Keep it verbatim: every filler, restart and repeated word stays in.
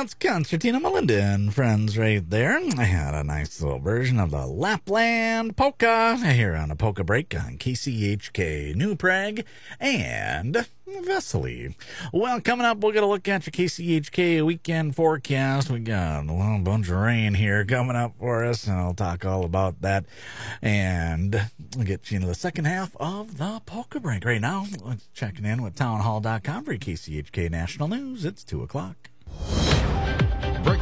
That's Concertina Melinda and friends right there. I had a nice little version of the Lapland Polka here on a Polka Break on K C H K New Prague and Vesely. Well, coming up, we're going to look at your K C H K weekend forecast. We got a little bunch of rain here coming up for us, and I'll talk all about that. And we'll get you into the second half of the Polka Break. Right now, let's checking in with town hall dot com for K C H K National News. It's two o'clock.